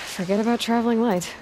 Forget about traveling light.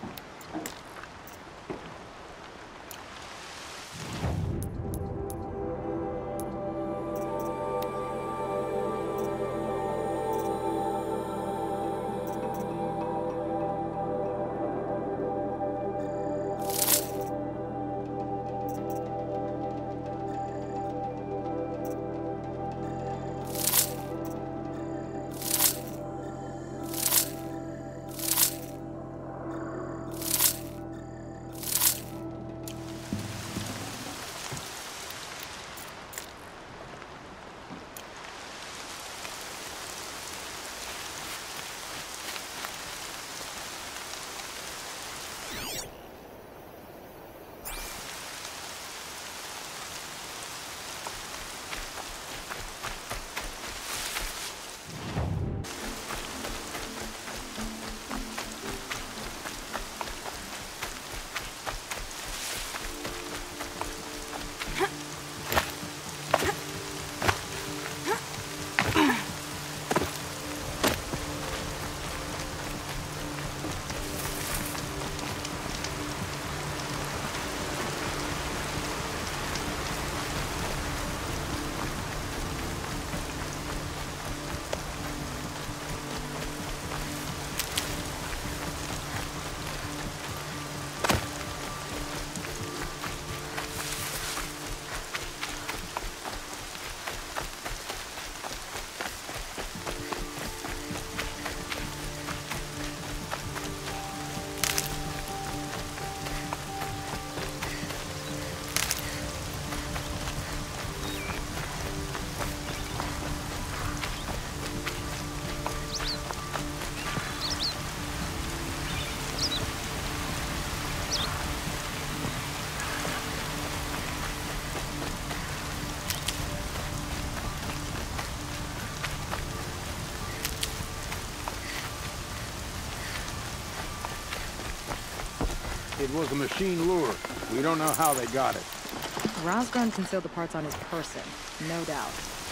It was a machine lure. We don't know how they got it. Rosgren concealed the parts on his person, no doubt.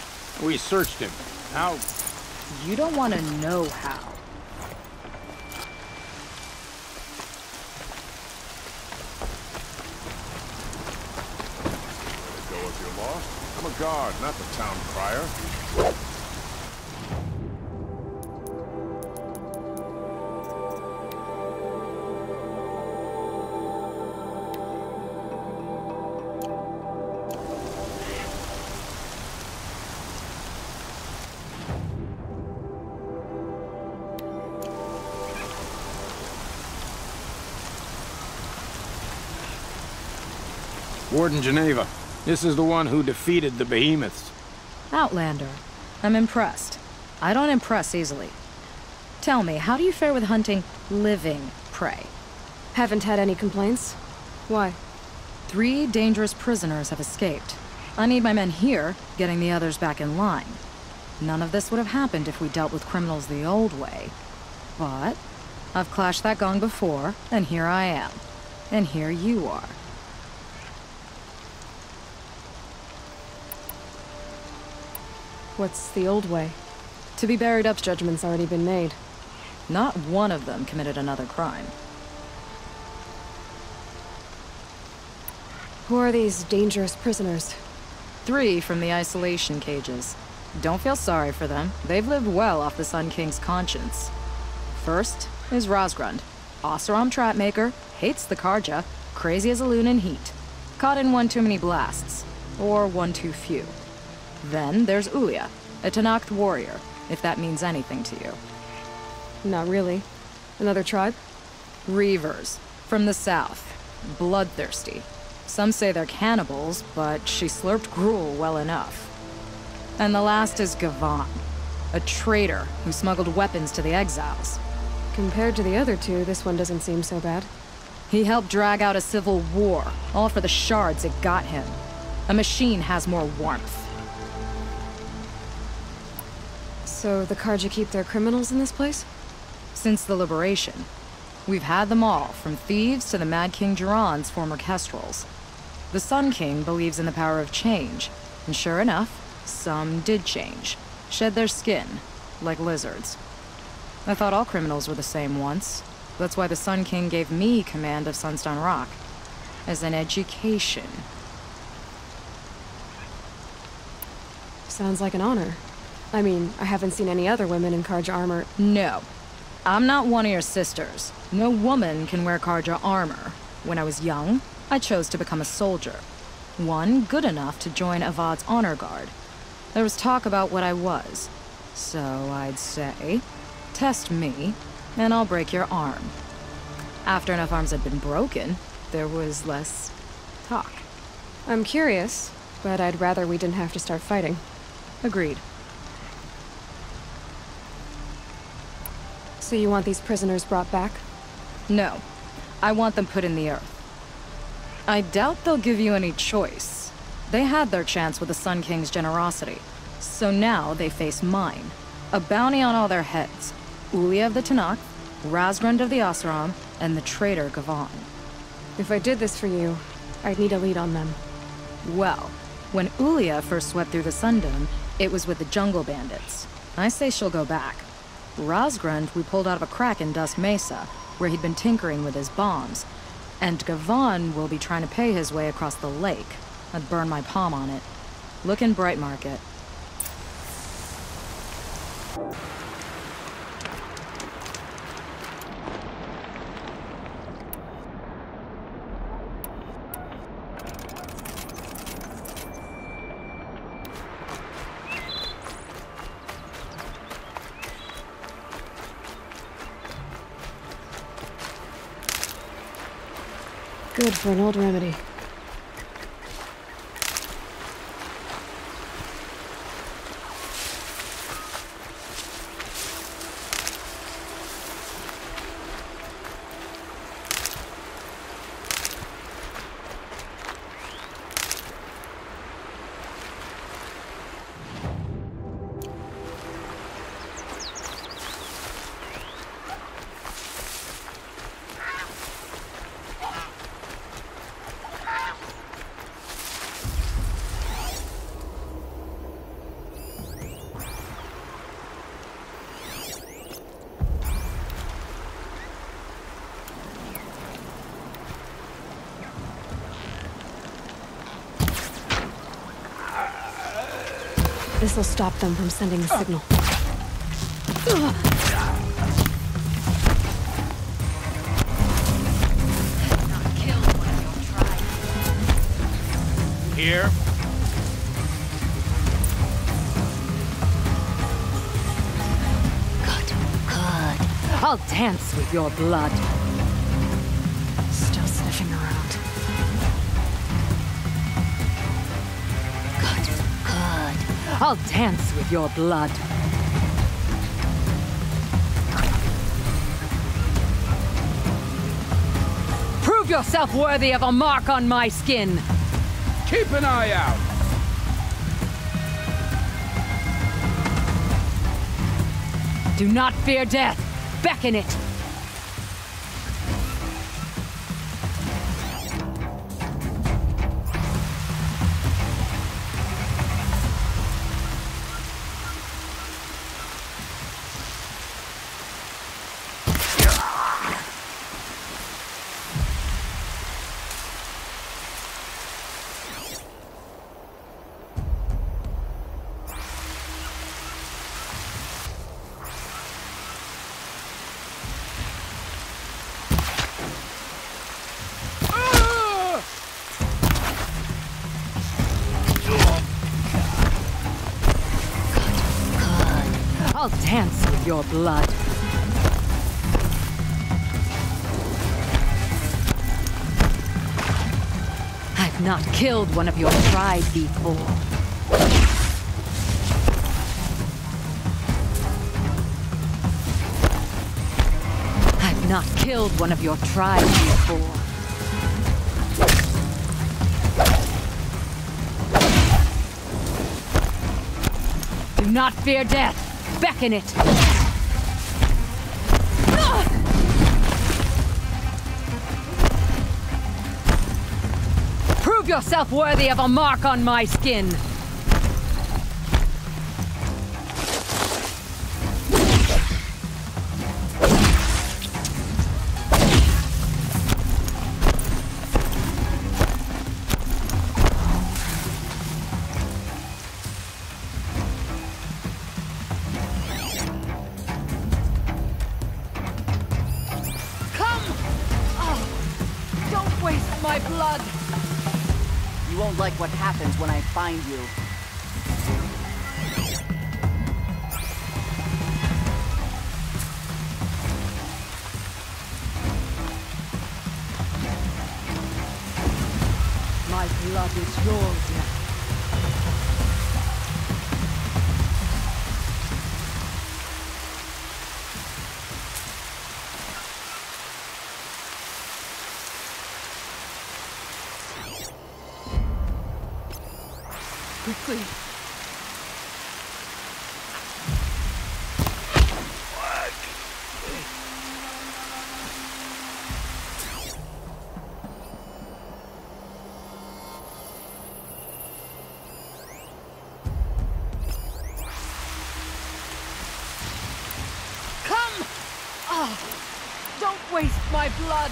We searched him. How? You don't want to know how. Let go if you're lost. I'm a guard, not the town crier. Warden Geneva. This is the one who defeated the behemoths. Outlander. I'm impressed. I don't impress easily. Tell me, how do you fare with hunting living prey? Haven't had any complaints? Why? 3 dangerous prisoners have escaped. I need my men here, getting the others back in line. None of this would have happened if we dealt with criminals the old way. But I've clashed that gong before, and here I am. And here you are. What's the old way? To be buried up's judgment's already been made. Not one of them committed another crime. Who are these dangerous prisoners? 3 from the isolation cages. Don't feel sorry for them. They've lived well off the Sun King's conscience. First is Rosgrund. Oseram trapmaker, hates the Karja, crazy as a loon in heat. Caught in one too many blasts. Or one too few. Then there's Ulia, a Tanakh warrior, if that means anything to you. Not really. Another tribe? Reavers, from the south. Bloodthirsty. Some say they're cannibals, but she slurped gruel well enough. And the last is Gavan, a traitor who smuggled weapons to the exiles. Compared to the other 2, this one doesn't seem so bad. He helped drag out a civil war, all for the shards it got him. A machine has more warmth. So the Karja keep their criminals in this place? Since the liberation. We've had them all, from thieves to the Mad King Duran's former kestrels. The Sun King believes in the power of change, and sure enough, some did change. Shed their skin, like lizards. I thought all criminals were the same once. That's why the Sun King gave me command of Sunstone Rock. As an education. Sounds like an honor. I mean, I haven't seen any other women in Karja armor. No. I'm not one of your sisters. No woman can wear Karja armor. When I was young, I chose to become a soldier. One good enough to join Avad's honor guard. There was talk about what I was. So I'd say, test me, and I'll break your arm. After enough arms had been broken, there was less talk. I'm curious, but I'd rather we didn't have to start fighting. Agreed. So you want these prisoners brought back? No. I want them put in the earth. I doubt they'll give you any choice. They had their chance with the Sun King's generosity. So now they face mine. A bounty on all their heads. Ulia of the Tanakh, Razgrund of the Oseram, and the traitor Gavan. If I did this for you, I'd need a lead on them. Well, when Ulia first swept through the Sundom, it was with the jungle bandits. I say she'll go back. Razgrund we pulled out of a crack in Dusk Mesa, where he'd been tinkering with his bombs. And Gavan will be trying to pay his way across the lake. I'd burn my palm on it. Look in Bright Market. Good for an old remedy. This'll stop them from sending a signal. Here. Good. I'll dance with your blood. Still sniffing around. Good. I'll dance with your blood. Prove yourself worthy of a mark on my skin. Keep an eye out. Do not fear death. Beckon it. I'll dance with your blood. I've not killed one of your tribe before. I've not killed one of your tribe before. Do not fear death. Beckon it! Prove yourself worthy of a mark on my skin! blood! You won't like what happens when I find you. My blood is yours now. Quickly. Come! Oh, don't waste my blood!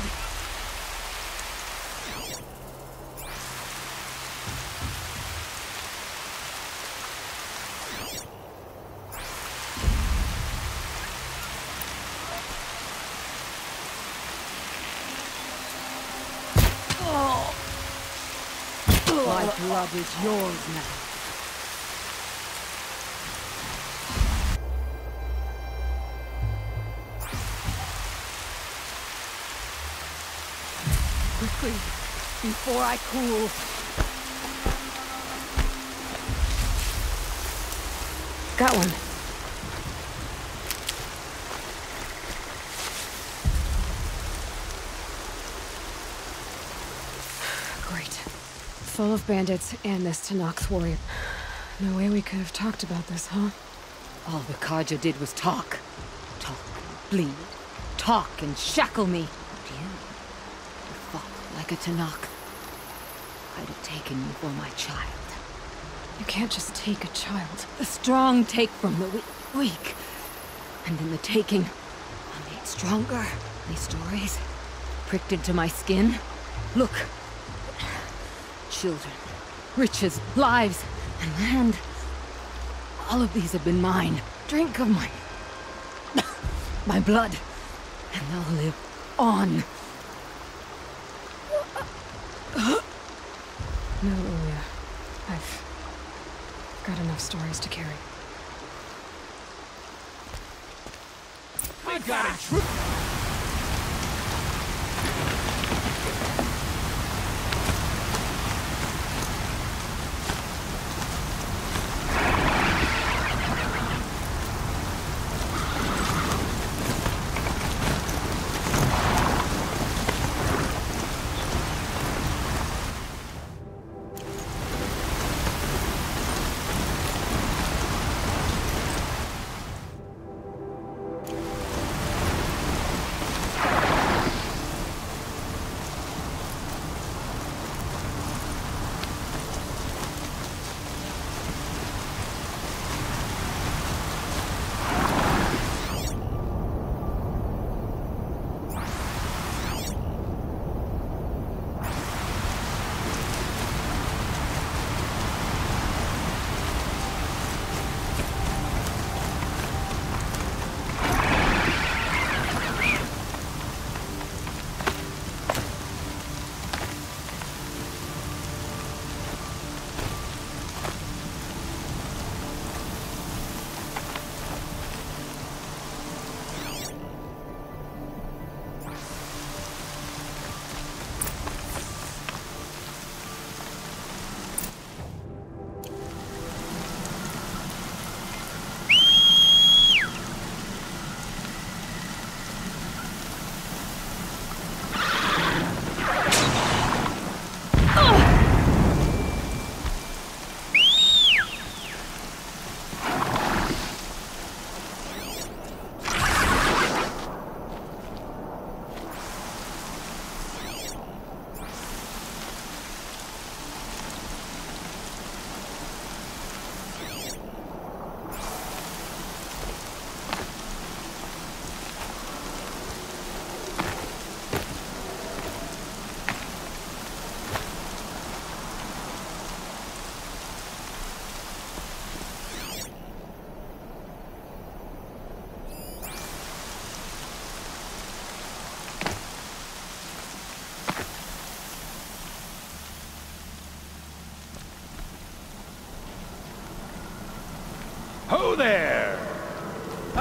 My blood is yours now. Quickly, before I cool. Got one. Great. Full of bandits and this Tanakh warrior. No way we could have talked about this, huh? All the Karja did was talk. Talk and bleed. Talk and shackle me. But you fought like a Tanakh. I'd have taken you for my child. You can't just take a child. The strong take from the weak. And in the taking, I'm made stronger. These stories, pricked into my skin. Look. Children, riches, lives, and land. All of these have been mine. Drink of my blood, and they'll live on. No, Ilya. I've got enough stories to carry. I got it.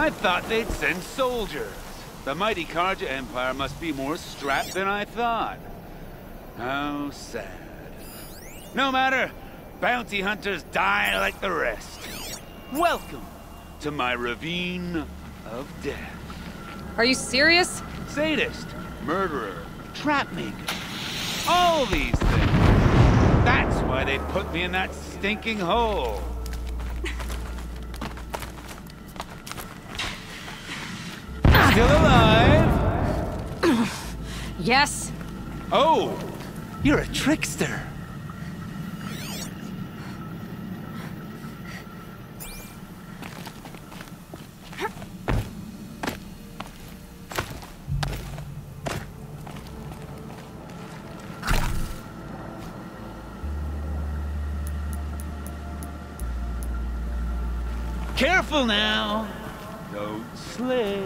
I thought they'd send soldiers. The mighty Karja Empire must be more strapped than I thought. How sad. No matter, bounty hunters die like the rest. Welcome to my ravine of death. Are you serious? Sadist, murderer, trapmaker. All these things. That's why they put me in that stinking hole. Still alive? Yes. Oh, you're a trickster. Careful now. Don't slip.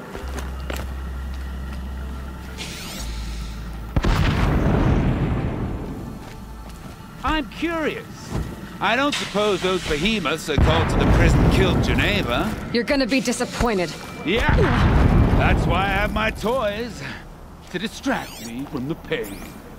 I'm curious. I don't suppose those behemoths that called to the prison killed Geneva. You're gonna be disappointed. Yeah, that's why I have my toys. To distract me from the pain.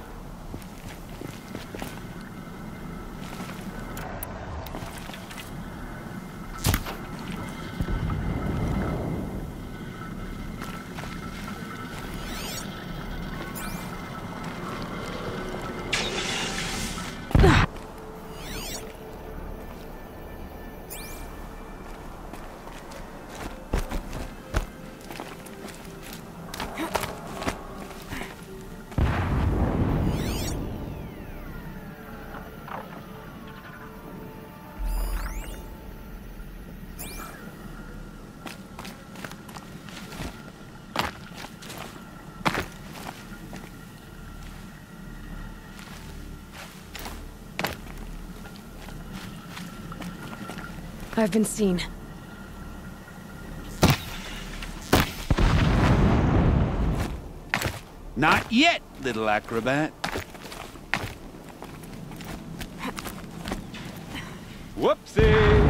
I've been seen. Not yet, little acrobat. Whoopsie!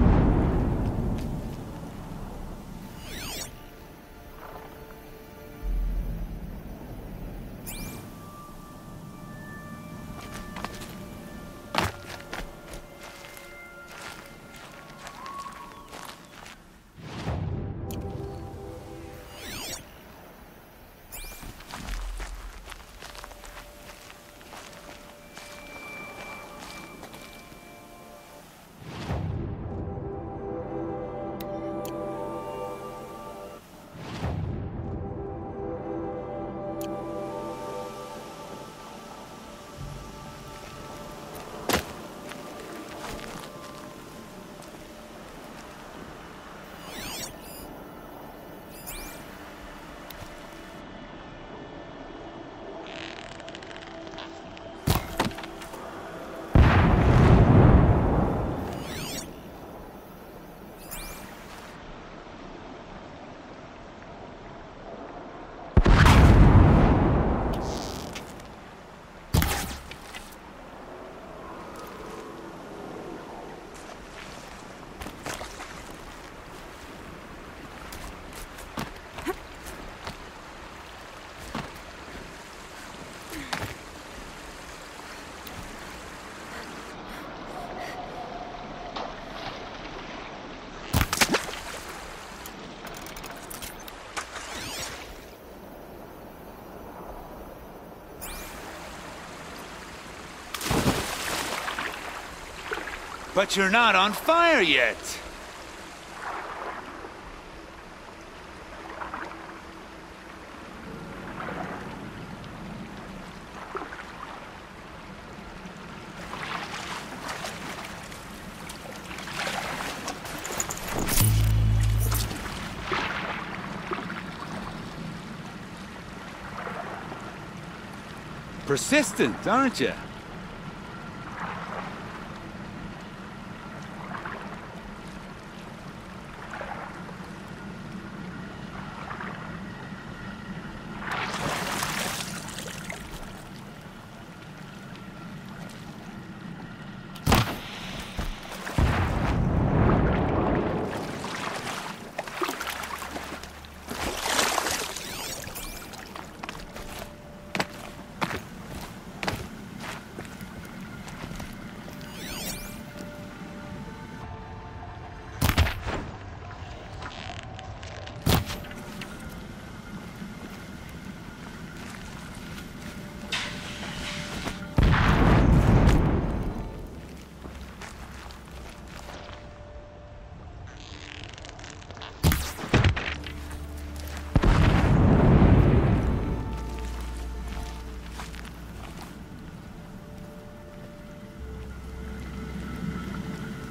But you're not on fire yet. Persistent, aren't you?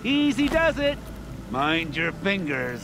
Easy does it. Mind your fingers.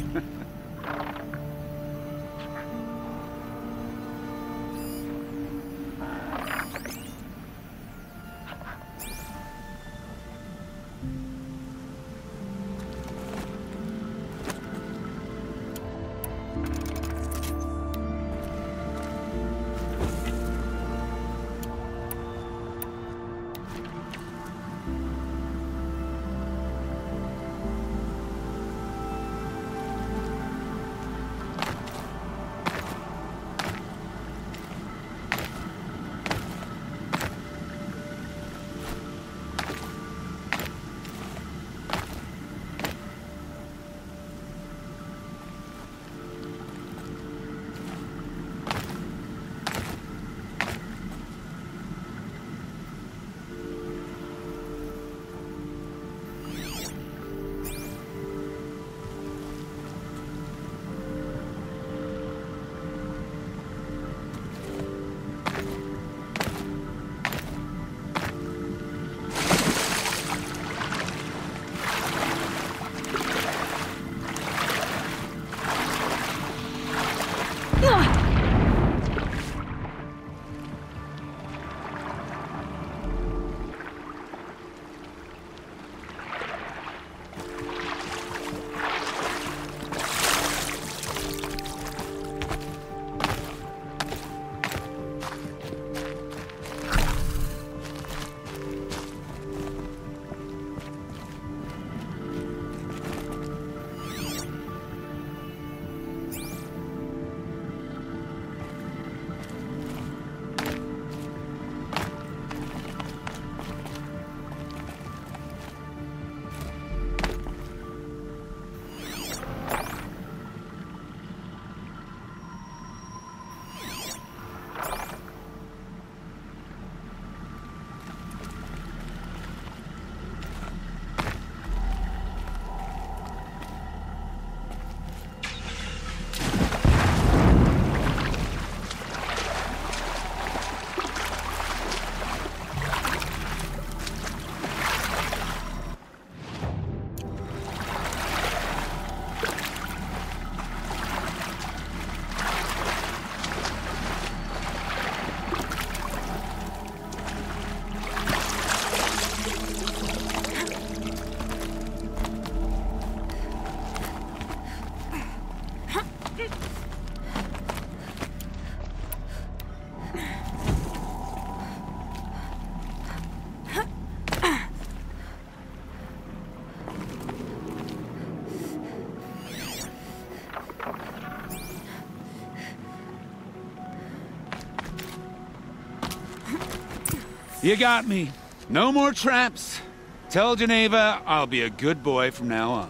You got me. No more traps. Tell Geneva I'll be a good boy from now on.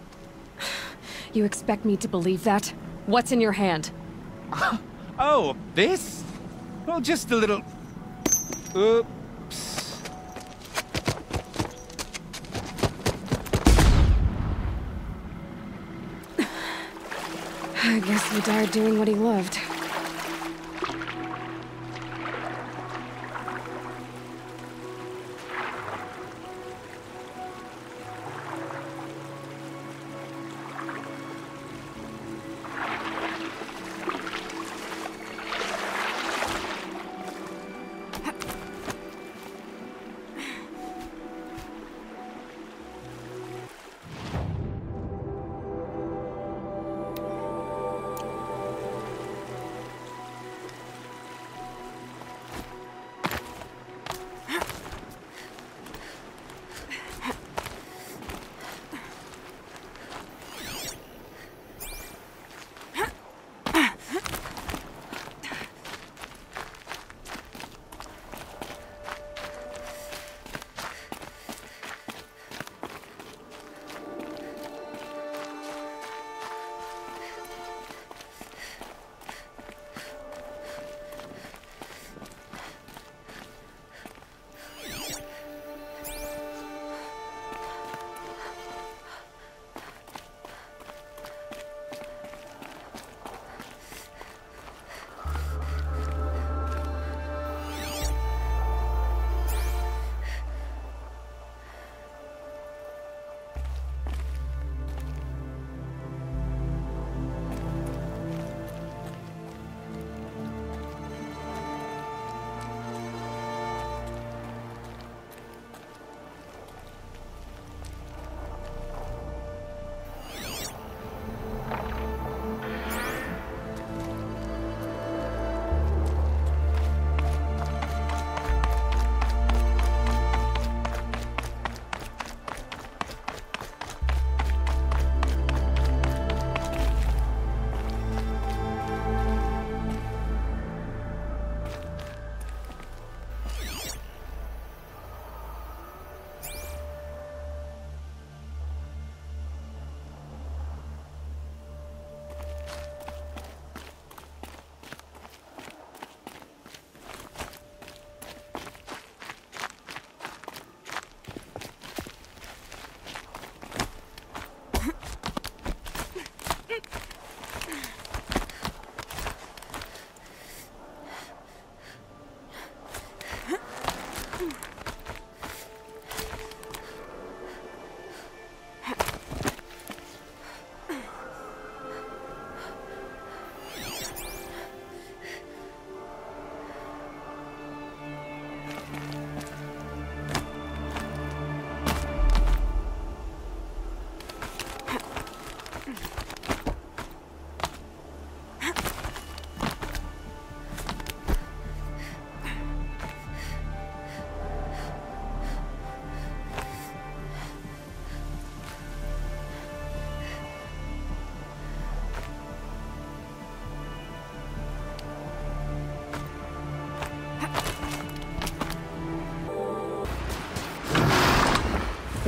You expect me to believe that? What's in your hand? Oh, this? Well, just a little... Oops. I guess he died doing what he loved.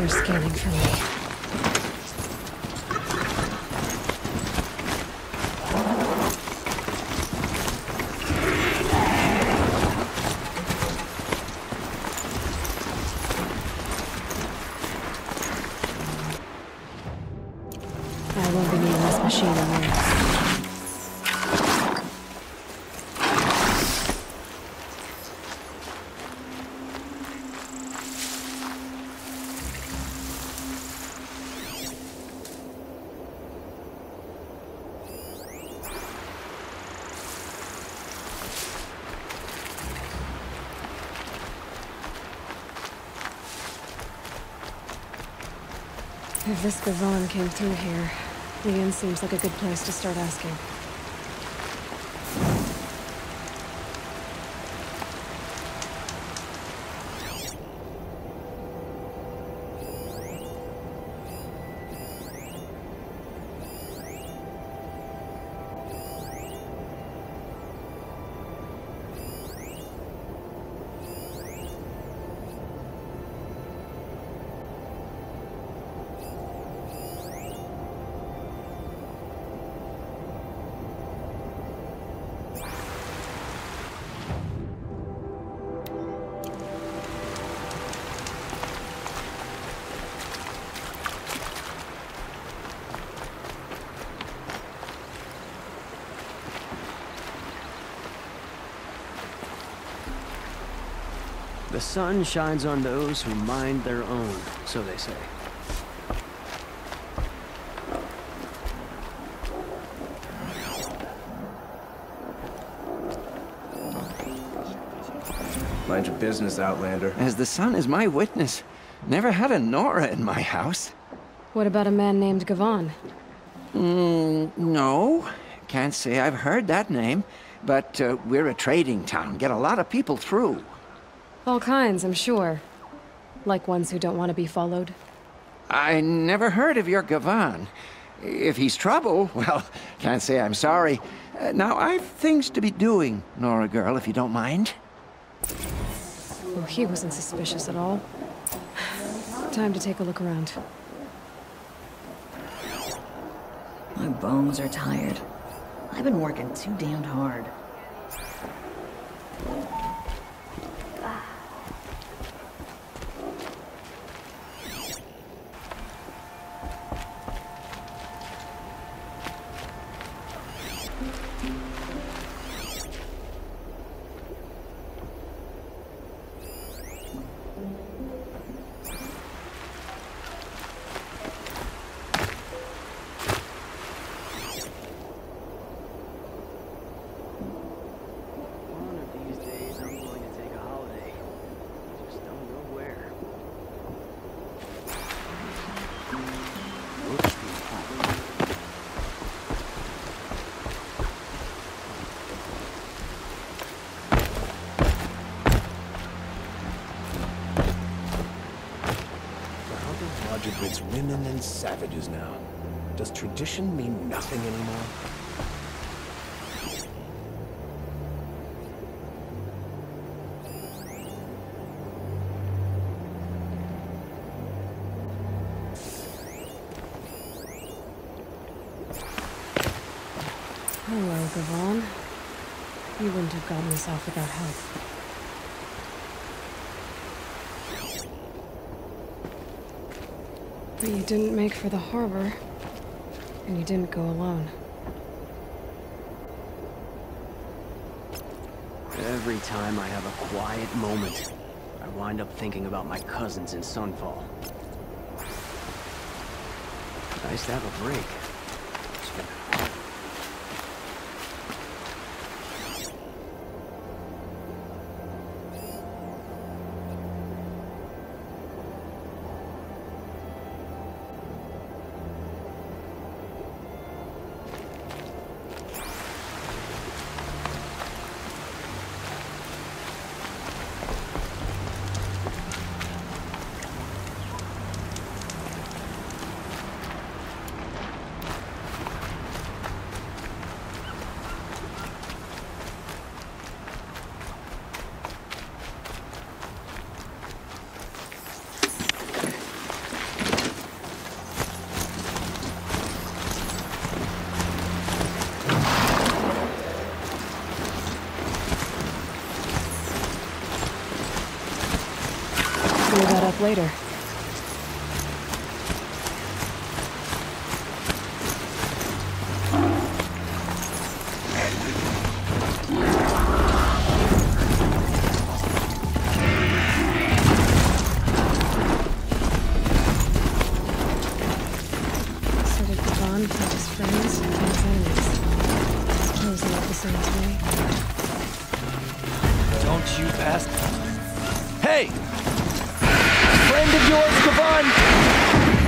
They're scanning for me. I won't be needing this machine in there. If this Gavon came through here, the inn seems like a good place to start asking. The sun shines on those who mind their own, so they say. Mind your business, Outlander. As the sun is my witness, never had a Nora in my house. What about a man named Gavon? No. Can't say I've heard that name, but we're a trading town. Get a lot of people through. All kinds, I'm sure. Like ones who don't want to be followed. I never heard of your Gavon. If he's trouble, well, can't say I'm sorry. Now, I've things to be doing, Nora girl, if you don't mind. Well, he wasn't suspicious at all. Time to take a look around. My bones are tired. I've been working too damned hard. It's women and savages now. Does tradition mean nothing anymore? Hello, Gavon. You wouldn't have gotten this off without help. But you didn't make for the harbor, and you didn't go alone. Every time I have a quiet moment, I wind up thinking about my cousins in Sunfall. Nice to have a break. It's been hard. up later. So did Gavan find his friends and his enemies. Chose a lot the same as me. Don't you pass... Hey! Friend of yours, Gavan!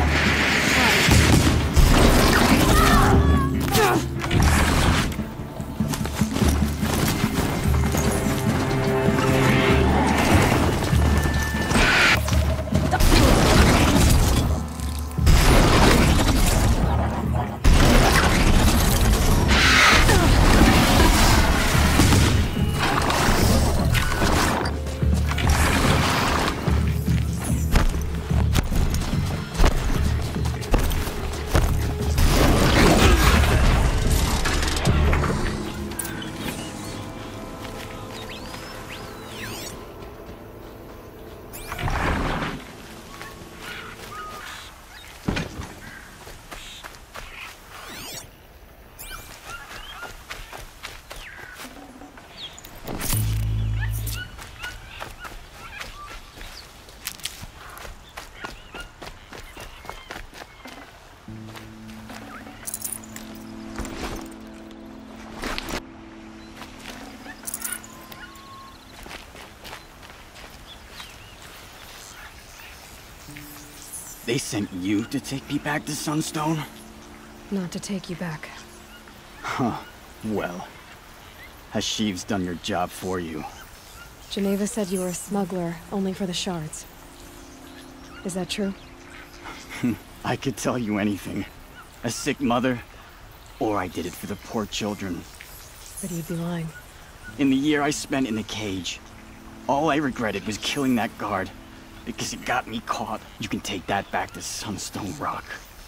They sent you to take me back to Sunstone? Not to take you back. Huh. Well, Hashiv's done your job for you. Geneva said you were a smuggler, only for the shards. Is that true? I could tell you anything. A sick mother, or I did it for the poor children. But you'd be lying. In the year I spent in the cage, all I regretted was killing that guard. Because it got me caught. You can take that back to Sunstone Rock.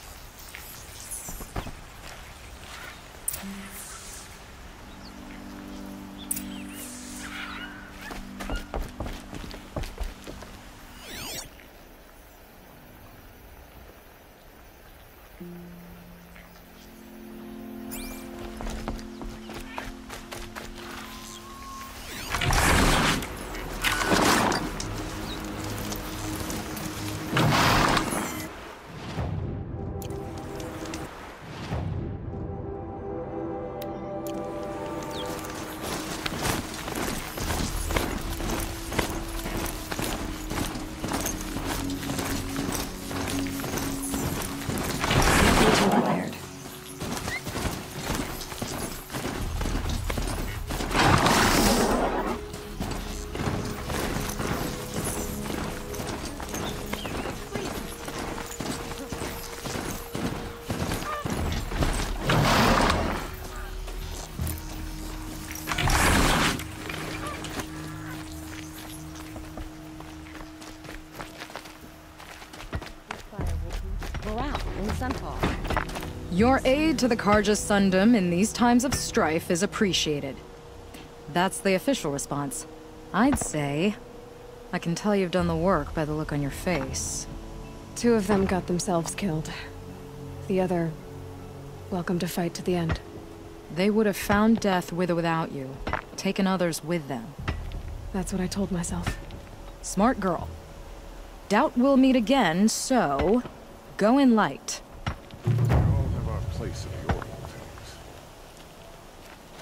Your aid to the Karja Sundom in these times of strife is appreciated. That's the official response. I'd say... I can tell you've done the work by the look on your face. 2 of them got themselves killed. The other... welcome to fight to the end. They would have found death with or without you. Taken others with them. That's what I told myself. Smart girl. Doubt we'll meet again, so... go in light. We all have our place in the order of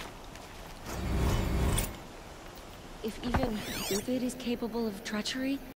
things. If even Uvid is capable of treachery,